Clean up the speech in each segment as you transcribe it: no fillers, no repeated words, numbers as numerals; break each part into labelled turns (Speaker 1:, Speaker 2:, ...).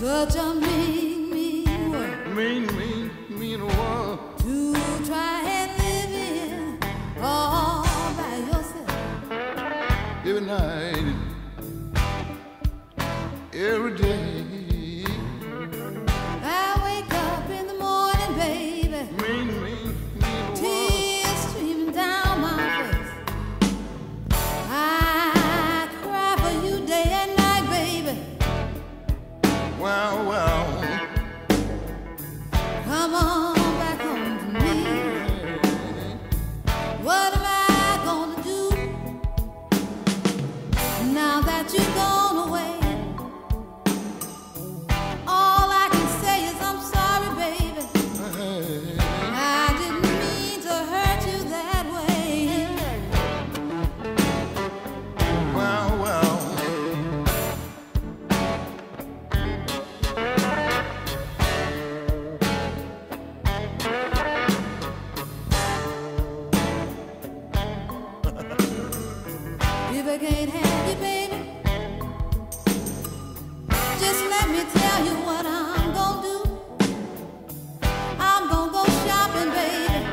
Speaker 1: Such a mean world.
Speaker 2: Mean world.
Speaker 1: To try and live in all by yourself.
Speaker 2: Every night, every day.
Speaker 1: I wake up in the morning, baby.
Speaker 2: Mean world.
Speaker 1: Tears streaming down my face. I cry for you day and night, baby.
Speaker 2: Well.
Speaker 1: Come on back home to me. What am I gonna do now that you've gone away? All I can say is I'm sorry, baby. I didn't mean to hurt you that way.
Speaker 2: Well.
Speaker 1: If I can't have you, baby, just let me tell you what I'm gonna do. I'm gonna go shopping, baby.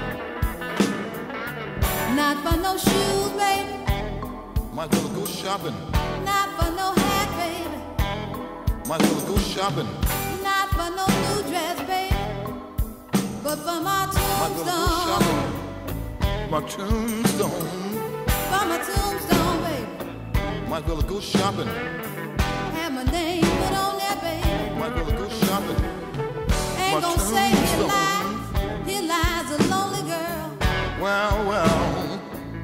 Speaker 1: Not for no shoes, baby.
Speaker 2: Might as well go shopping.
Speaker 1: Not for no hat, baby.
Speaker 2: Might as well go shopping.
Speaker 1: Not for no new dress, baby. But for my
Speaker 2: Might as well go
Speaker 1: tombstone.
Speaker 2: shopping. My tombstone.
Speaker 1: For my tombstone, baby.
Speaker 2: Might as well go shopping.
Speaker 1: Have my name put on there, baby.
Speaker 2: Might as well go shopping.
Speaker 1: Ain't
Speaker 2: My
Speaker 1: gonna say here
Speaker 2: tombstone.
Speaker 1: lies a lonely girl.
Speaker 2: Well.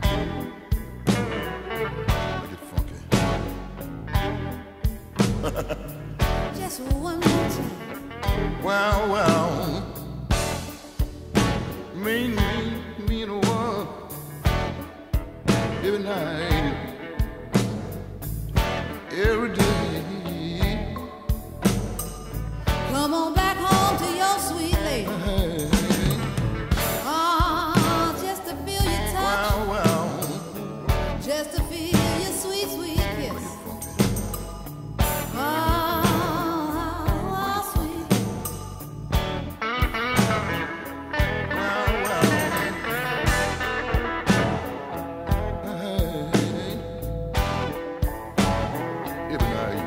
Speaker 2: Make it funky.
Speaker 1: Just one more time.
Speaker 2: Well. Mean world. Every night, every day.
Speaker 1: Come on back home to your sweet lady. Oh, just to feel your touch.
Speaker 2: Well.
Speaker 1: Just to feel your sweet, sweet kiss. Oh, sweet.
Speaker 2: Every night,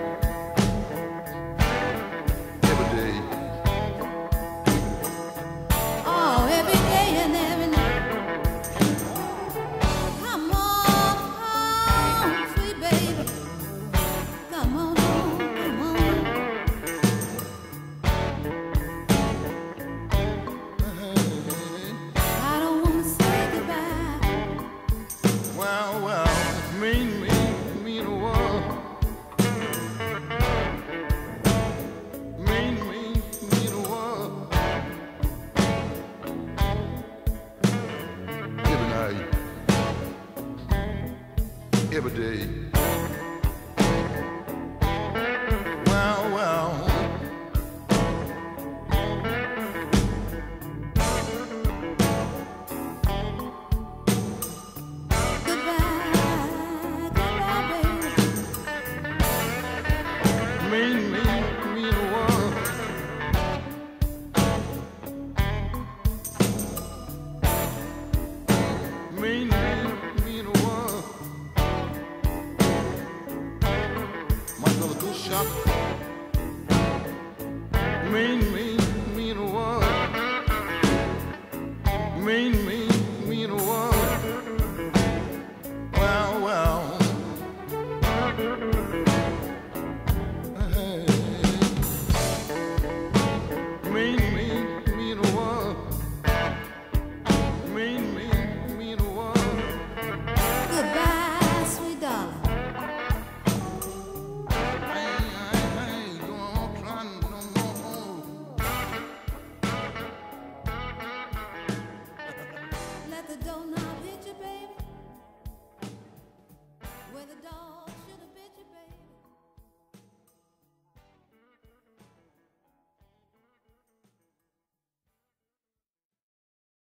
Speaker 2: every day.
Speaker 1: Oh, every day and every night. Come on home, sweet baby. Come on home, come on. I don't wanna say goodbye.
Speaker 2: Well, mean world. Mean world. Every night, every day. Well.
Speaker 1: Goodbye, baby.
Speaker 2: Mean world. Mean world. Might as well go shopping.